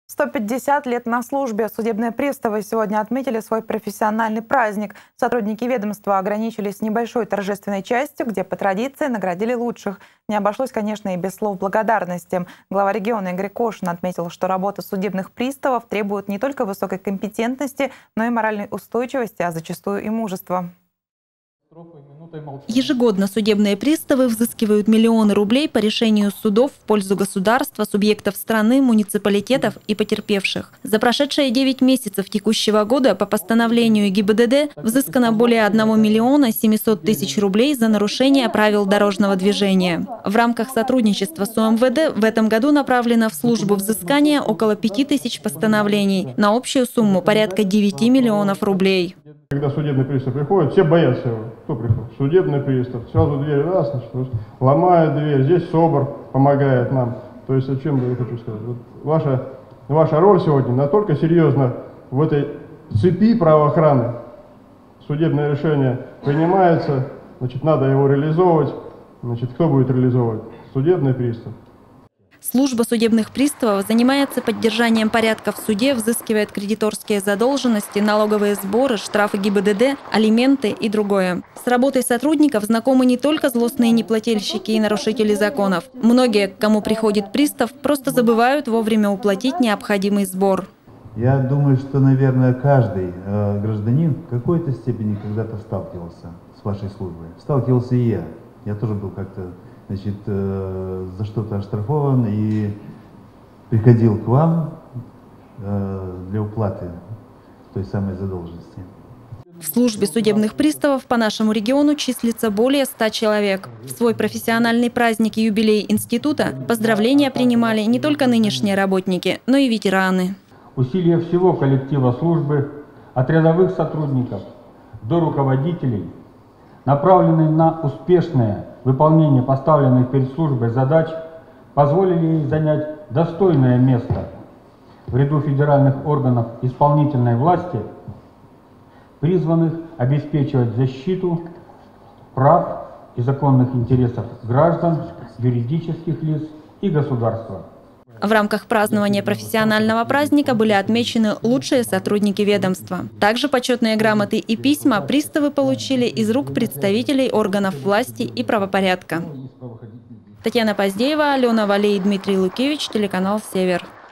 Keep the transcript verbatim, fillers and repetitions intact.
сто пятьдесят лет на службе. Судебные приставы сегодня отметили свой профессиональный праздник. Сотрудники ведомства ограничились небольшой торжественной частью, где по традиции наградили лучших. Не обошлось, конечно, и без слов благодарности. Глава региона Игорь Кошин отметил, что работа судебных приставов требует не только высокой компетентности, но и моральной устойчивости, а зачастую и мужества. Ежегодно судебные приставы взыскивают миллионы рублей по решению судов в пользу государства, субъектов страны, муниципалитетов и потерпевших. За прошедшие девять месяцев текущего года по постановлению ГИБДД взыскано более одного миллиона семисот тысяч рублей за нарушение правил дорожного движения. В рамках сотрудничества с УМВД в этом году направлено в службу взыскания около пяти тысяч постановлений на общую сумму порядка девяти миллионов рублей. Когда судебный пристав приходит, все боятся его. Кто приходит? Судебный пристав. Сразу дверь раз, значит, ломает дверь. Здесь СОБР помогает нам. То есть о чем я хочу сказать? Вот ваша, ваша роль сегодня настолько серьезна в этой цепи правоохраны. Судебное решение принимается, значит, надо его реализовывать. Значит, кто будет реализовывать? Судебный пристав. Служба судебных приставов занимается поддержанием порядка в суде, взыскивает кредиторские задолженности, налоговые сборы, штрафы ГИБДД, алименты и другое. С работой сотрудников знакомы не только злостные неплательщики и нарушители законов. Многие, к кому приходит пристав, просто забывают вовремя уплатить необходимый сбор. Я думаю, что, наверное, каждый э, гражданин в какой-то степени когда-то сталкивался с вашей службой. Сталкивался и я. Я тоже был как-то... Значит, э, за что-то оштрафован и приходил к вам э, для уплаты той самой задолженности. В службе судебных приставов по нашему региону числится более ста человек. В свой профессиональный праздник и юбилей института поздравления принимали не только нынешние работники, но и ветераны. Усилия всего коллектива службы, от рядовых сотрудников до руководителей, направленные на успешное выполнение поставленных перед службой задач, позволили ей занять достойное место в ряду федеральных органов исполнительной власти, призванных обеспечивать защиту прав и законных интересов граждан, юридических лиц и государства. В рамках празднования профессионального праздника были отмечены лучшие сотрудники ведомства. Также почетные грамоты и письма приставы получили из рук представителей органов власти и правопорядка. Татьяна Поздеева, Алена Валей и Дмитрий Лукевич, телеканал «Север».